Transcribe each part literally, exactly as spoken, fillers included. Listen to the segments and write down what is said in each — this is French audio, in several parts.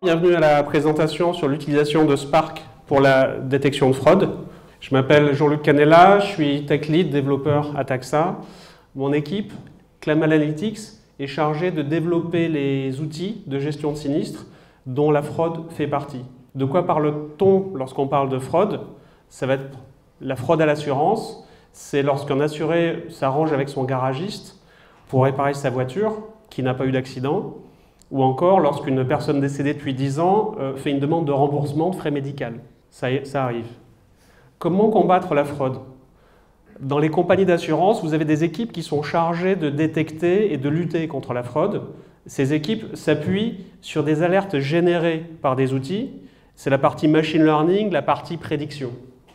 Bienvenue à la présentation sur l'utilisation de Spark pour la détection de fraude. Je m'appelle Jean-Luc Canella, je suis Tech Lead développeur à Taxa. Mon équipe, Clamal Analytics, est chargée de développer les outils de gestion de sinistres dont la fraude fait partie. De quoi parle-t-on lorsqu'on parle de fraude? Ça va être la fraude à l'assurance. C'est lorsqu'un assuré s'arrange avec son garagiste pour réparer sa voiture qui n'a pas eu d'accident, ou encore lorsqu'une personne décédée depuis dix ans euh, fait une demande de remboursement de frais médicaux. Ça, ça arrive. Comment combattre la fraude? Dans les compagnies d'assurance, vous avez des équipes qui sont chargées de détecter et de lutter contre la fraude. Ces équipes s'appuient sur des alertes générées par des outils. C'est la partie machine learning, la partie prédiction.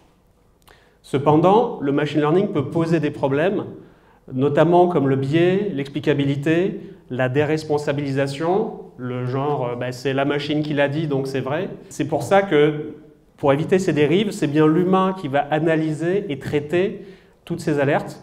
Cependant, le machine learning peut poser des problèmes, notamment comme le biais, l'explicabilité, la déresponsabilisation, le genre bah, c'est la machine qui l'a dit donc c'est vrai. C'est pour ça que pour éviter ces dérives, c'est bien l'humain qui va analyser et traiter toutes ces alertes.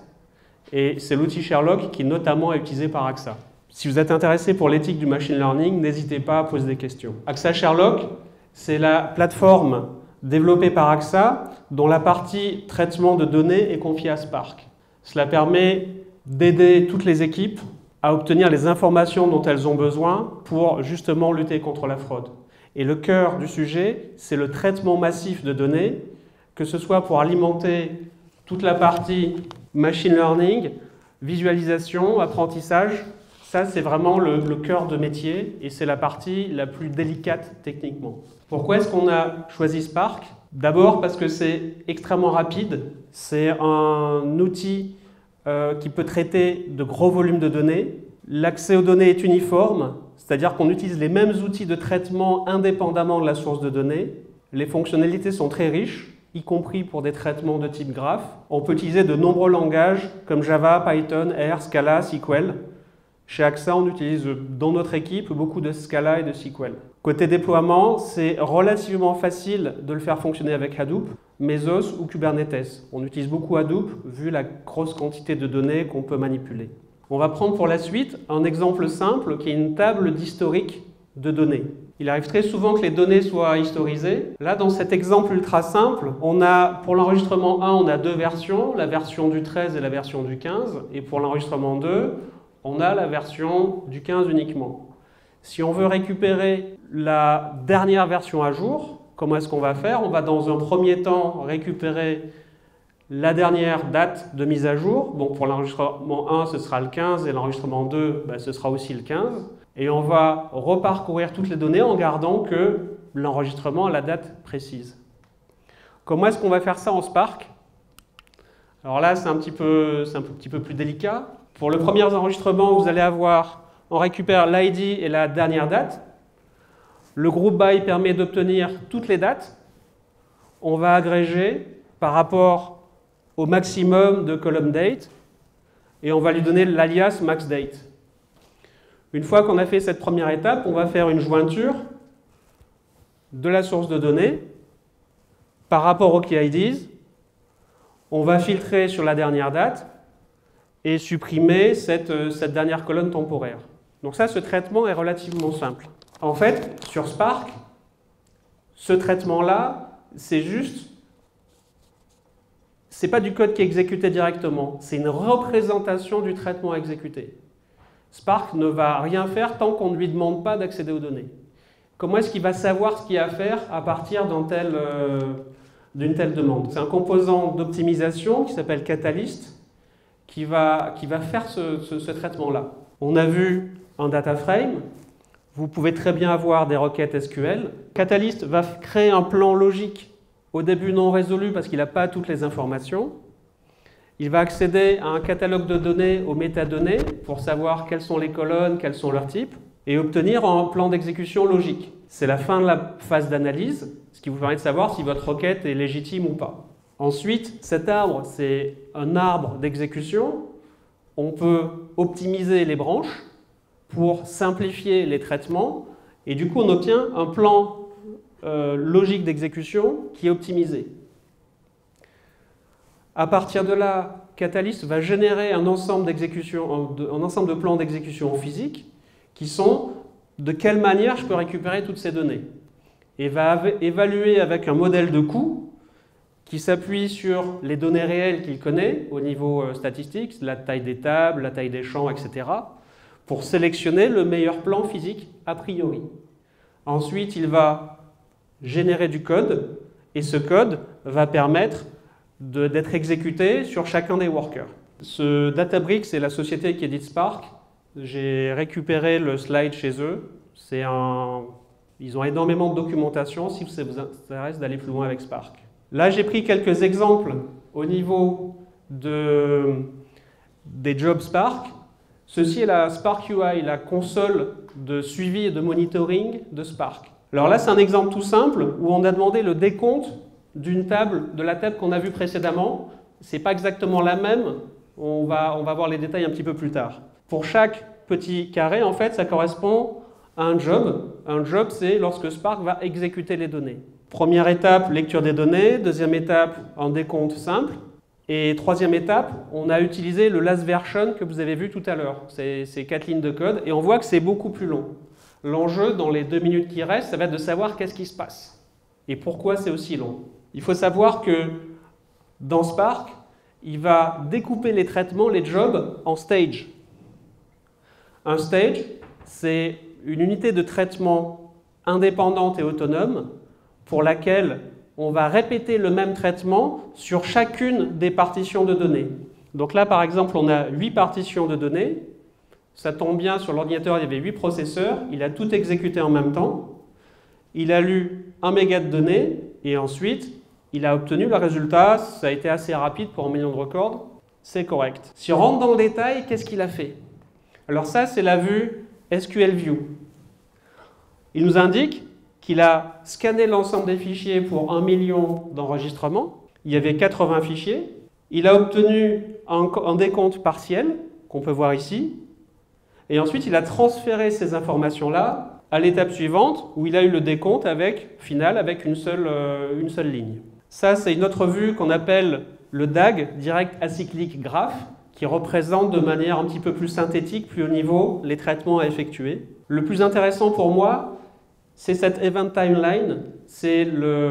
Et c'est l'outil Sherlock qui notamment est utilisé par AXA. Si vous êtes intéressé pour l'éthique du machine learning, n'hésitez pas à poser des questions. AXA Sherlock, c'est la plateforme développée par AXA dont la partie traitement de données est confiée à Spark. Cela permet d'aider toutes les équipes à obtenir les informations dont elles ont besoin pour justement lutter contre la fraude. Et le cœur du sujet, c'est le traitement massif de données, que ce soit pour alimenter toute la partie machine learning, visualisation, apprentissage. Ça, c'est vraiment le, le cœur de métier et c'est la partie la plus délicate techniquement. Pourquoi est-ce qu'on a choisi Spark? D'abord parce que c'est extrêmement rapide. C'est un outil euh, qui peut traiter de gros volumes de données. L'accès aux données est uniforme, c'est-à-dire qu'on utilise les mêmes outils de traitement indépendamment de la source de données. Les fonctionnalités sont très riches, y compris pour des traitements de type graph. On peut utiliser de nombreux langages comme Java, Python, R, Scala, S Q L. Chez AXA, on utilise dans notre équipe beaucoup de Scala et de S Q L. Côté déploiement, c'est relativement facile de le faire fonctionner avec Hadoop, Mesos ou Kubernetes. On utilise beaucoup Hadoop vu la grosse quantité de données qu'on peut manipuler. On va prendre pour la suite un exemple simple qui est une table d'historique de données. Il arrive très souvent que les données soient historisées. Là, dans cet exemple ultra simple, on a, pour l'enregistrement un, on a deux versions, la version du treize et la version du quinze. Et pour l'enregistrement deux, on a la version du quinze uniquement. Si on veut récupérer la dernière version à jour, comment est-ce qu'on va faire? On va dans un premier temps récupérer la dernière date de mise à jour. Donc pour l'enregistrement un, ce sera le quinze et l'enregistrement deux, ben, ce sera aussi le quinze. Et on va reparcourir toutes les données en gardant que l'enregistrement a la date précise. Comment est-ce qu'on va faire ça en Spark? Alors là, c'est un petit peu, c'est un petit peu plus délicat. Pour le premier enregistrement, vous allez avoir, on récupère l'I D et la dernière date. Le group by permet d'obtenir toutes les dates. On va agréger par rapport au maximum de column date et on va lui donner l'alias max date. Une fois qu'on a fait cette première étape, on va faire une jointure de la source de données par rapport aux key I Ds. On va filtrer sur la dernière date et supprimer cette, cette dernière colonne temporaire. Donc ça, ce traitement est relativement simple. En fait, sur Spark, ce traitement-là, c'est juste, c'est pas du code qui est exécuté directement, c'est une représentation du traitement à exécuter. Spark ne va rien faire tant qu'on ne lui demande pas d'accéder aux données. Comment est-ce qu'il va savoir ce qu'il y a à faire à partir d'une telle, euh, d'une telle demande? C'est un composant d'optimisation qui s'appelle Catalyst, Qui va, qui va faire ce, ce, ce traitement-là. On a vu un data frame. Vous pouvez très bien avoir des requêtes S Q L. Catalyst va créer un plan logique au début non résolu parce qu'il n'a pas toutes les informations. Il va accéder à un catalogue de données aux métadonnées pour savoir quelles sont les colonnes, quels sont leurs types, et obtenir un plan d'exécution logique. C'est la fin de la phase d'analyse, ce qui vous permet de savoir si votre requête est légitime ou pas. Ensuite, cet arbre, c'est un arbre d'exécution. On peut optimiser les branches pour simplifier les traitements. Et du coup, on obtient un plan euh, logique d'exécution qui est optimisé. À partir de là, Catalyst va générer un ensemble, d'exécution, un ensemble de plans d'exécution physiques qui sont de quelle manière je peux récupérer toutes ces données. Et va évaluer avec un modèle de coût qui s'appuie sur les données réelles qu'il connaît au niveau statistique, la taille des tables, la taille des champs, et cetera, pour sélectionner le meilleur plan physique a priori. Ensuite, il va générer du code, et ce code va permettre d'être exécuté sur chacun des workers. Ce Databricks, c'est la société qui édite Spark. J'ai récupéré le slide chez eux. C'est un... Ils ont énormément de documentation si ça vous intéresse d'aller plus loin avec Spark. Là, j'ai pris quelques exemples au niveau de... des jobs Spark. Ceci est la Spark U I, la console de suivi et de monitoring de Spark. Alors là, c'est un exemple tout simple où on a demandé le décompte d'une table, de la table qu'on a vue précédemment. Ce n'est pas exactement la même, on va, on va voir les détails un petit peu plus tard. Pour chaque petit carré, en fait, ça correspond à un job. Un job, c'est lorsque Spark va exécuter les données. Première étape, lecture des données. Deuxième étape, un décompte simple. Et troisième étape, on a utilisé le last version que vous avez vu tout à l'heure. C'est quatre lignes de code et on voit que c'est beaucoup plus long. L'enjeu, dans les deux minutes qui restent, ça va être de savoir qu'est-ce qui se passe et pourquoi c'est aussi long. Il faut savoir que dans Spark, il va découper les traitements, les jobs, en stages. Un stage, c'est une unité de traitement indépendante et autonome pour laquelle on va répéter le même traitement sur chacune des partitions de données. Donc là, par exemple, on a huit partitions de données. Ça tombe bien, sur l'ordinateur, il y avait huit processeurs. Il a tout exécuté en même temps. Il a lu un méga de données et ensuite, il a obtenu le résultat. Ça a été assez rapide pour un million de records. C'est correct. Si on rentre dans le détail, qu'est-ce qu'il a fait? Alors ça, c'est la vue S Q L View. Il nous indique qu'il a scanné l'ensemble des fichiers pour un million d'enregistrements. Il y avait quatre-vingts fichiers. Il a obtenu un, un décompte partiel, qu'on peut voir ici. Et ensuite, il a transféré ces informations-là à l'étape suivante, où il a eu le décompte avec, final avec une seule, euh, une seule ligne. Ça, c'est une autre vue qu'on appelle le D A G, Direct Acyclic Graph, qui représente de manière un petit peu plus synthétique, plus haut niveau, les traitements à effectuer. Le plus intéressant pour moi, c'est cette Event Timeline, c'est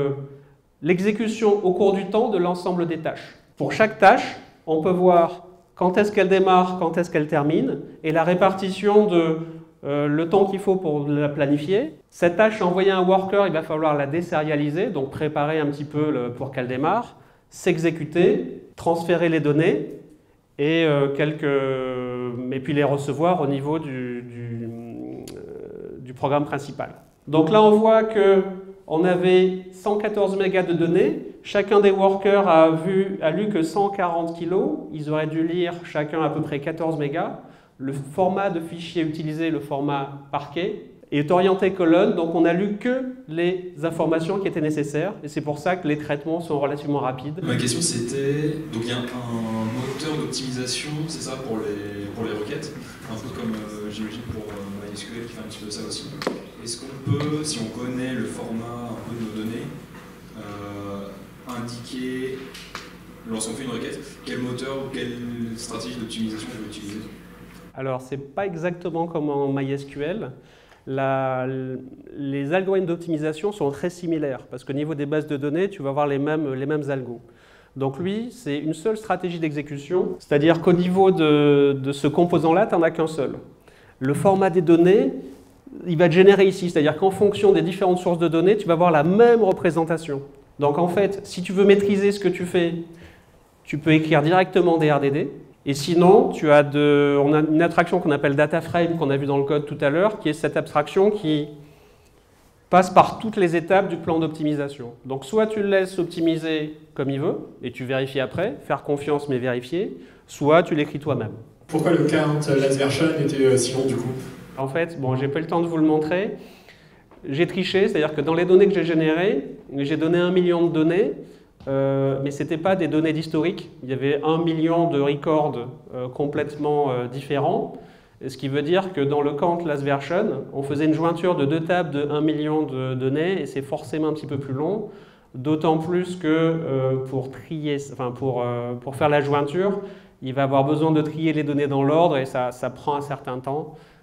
l'exécution le, au cours du temps de l'ensemble des tâches. Pour chaque tâche, on peut voir quand est-ce qu'elle démarre, quand est-ce qu'elle termine, et la répartition de euh, le temps qu'il faut pour la planifier. Cette tâche, envoyer un worker, il va falloir la désérialiser, donc préparer un petit peu le, pour qu'elle démarre, s'exécuter, transférer les données, et, euh, quelques, et puis les recevoir au niveau du, du, euh, du programme principal. Donc là, on voit qu'on avait cent quatorze mégas de données. Chacun des workers a, vu, a lu que cent quarante kilos. Ils auraient dû lire chacun à peu près quatorze mégas. Le format de fichier utilisé, le format parquet, est orienté colonne. Donc on n'a lu que les informations qui étaient nécessaires. Et c'est pour ça que les traitements sont relativement rapides. Ma question c'était, donc il y a un moteur d'optimisation, c'est ça, pour les, pour les requêtes, un peu comme euh, j'imagine pour euh, MySQL qui fait un petit peu ça aussi. Est-ce qu'on peut, si on connaît le format un peu de nos données, euh, indiquer, lorsqu'on fait une requête, quel moteur ou quelle stratégie d'optimisation on veut utiliser? Alors, ce n'est pas exactement comme en MySQL. La, les algorithmes d'optimisation sont très similaires, parce qu'au niveau des bases de données, tu vas avoir les mêmes, les mêmes algos. Donc lui, c'est une seule stratégie d'exécution, c'est-à-dire qu'au niveau de, de ce composant-là, tu n'en as qu'un seul. Le format des données, il va te générer ici, c'est-à-dire qu'en fonction des différentes sources de données, tu vas avoir la même représentation. Donc en fait, si tu veux maîtriser ce que tu fais, tu peux écrire directement des R D D. Et sinon, tu as de, on a une abstraction qu'on appelle DataFrame, qu'on a vu dans le code tout à l'heure, qui est cette abstraction qui passe par toutes les étapes du plan d'optimisation. Donc soit tu le laisses optimiser comme il veut, et tu vérifies après, faire confiance mais vérifier, soit tu l'écris toi-même. Pourquoi le count last version était si long du coup? En fait, bon, j'ai pas eu le temps de vous le montrer. J'ai triché, c'est-à-dire que dans les données que j'ai générées, j'ai donné un million de données, euh, mais ce n'était pas des données d'historique. Il y avait un million de records euh, complètement euh, différents, ce qui veut dire que dans le count last version, on faisait une jointure de deux tables de un million de données, et c'est forcément un petit peu plus long, d'autant plus que euh, pour, trier, enfin pour, euh, pour faire la jointure, il va avoir besoin de trier les données dans l'ordre, et ça, ça prend un certain temps.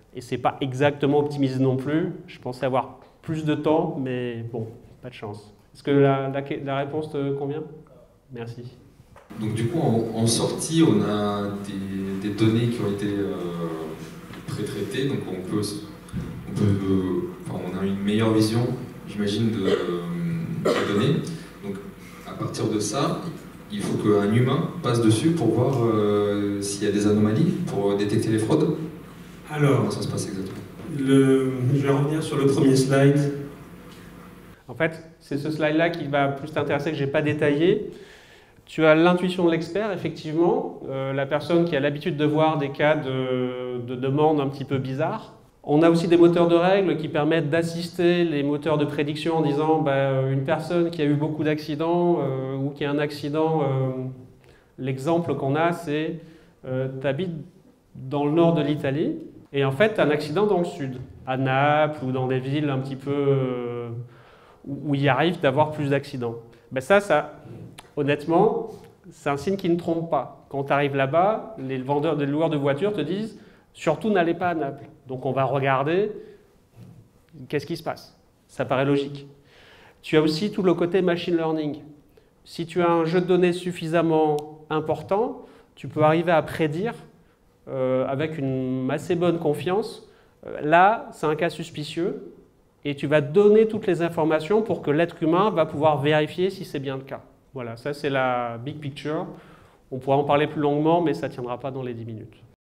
Et c'est pas exactement optimisé non plus. Je pensais avoir plus de temps, mais bon, pas de chance. Est-ce que la, la, la réponse te convient? Merci. Donc du coup, en, en sortie, on a des, des données qui ont été euh, pré-traitées, donc on peut, on, peut euh, enfin, on a une meilleure vision, j'imagine, de, euh, des données. Donc à partir de ça, il faut qu'un humain passe dessus pour voir euh, s'il y a des anomalies, pour détecter les fraudes. Alors, comment ça se passe exactement? le, je vais revenir sur le premier slide. En fait, c'est ce slide-là qui va plus t'intéresser, que je n'ai pas détaillé. Tu as l'intuition de l'expert, effectivement, euh, la personne qui a l'habitude de voir des cas de, de demande un petit peu bizarres. On a aussi des moteurs de règles qui permettent d'assister les moteurs de prédiction en disant bah, une personne qui a eu beaucoup d'accidents euh, ou qui a un accident, euh, l'exemple qu'on a, c'est euh, tu habites dans le nord de l'Italie et en fait tu as un accident dans le sud, à Naples ou dans des villes un petit peu euh, où il arrive d'avoir plus d'accidents. Ben ça, ça, honnêtement, c'est un signe qui ne trompe pas. Quand tu arrives là-bas, les vendeurs, les loueurs de voitures te disent surtout n'allez pas à Naples. Donc on va regarder qu'est-ce qui se passe. Ça paraît logique. Tu as aussi tout le côté machine learning. Si tu as un jeu de données suffisamment important, tu peux arriver à prédire euh, avec une assez bonne confiance. Euh, là, c'est un cas suspicieux et tu vas donner toutes les informations pour que l'être humain va pouvoir vérifier si c'est bien le cas. Voilà, ça c'est la big picture. On pourra en parler plus longuement, mais ça ne tiendra pas dans les dix minutes.